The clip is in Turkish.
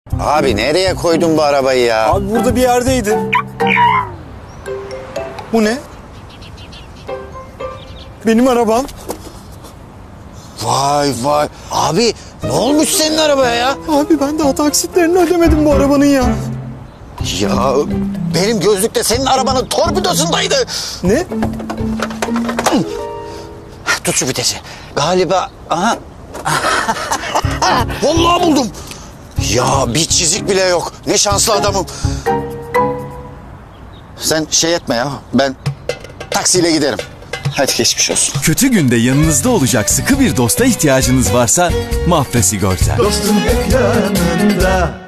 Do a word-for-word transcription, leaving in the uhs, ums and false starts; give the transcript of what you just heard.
Abi nereye koydun bu arabayı ya? Abi burada bir yerdeydi. Bu ne? Benim arabam. Vay vay. Abi ne olmuş senin arabaya ya? Abi ben daha taksitlerini ödemedim bu arabanın ya. Ya benim gözlükte senin arabanın torpidosundaydı. Ne? Tut şu vitesi. Galiba... Aha. Vallahi buldum. Ya bir çizik bile yok. Ne şanslı adamım. Sen şey etme ya. Ben taksiyle giderim. Hadi geçmiş olsun. Kötü günde yanınızda olacak sıkı bir dosta ihtiyacınız varsa Mafra Sigorta. Dostum hep yanında.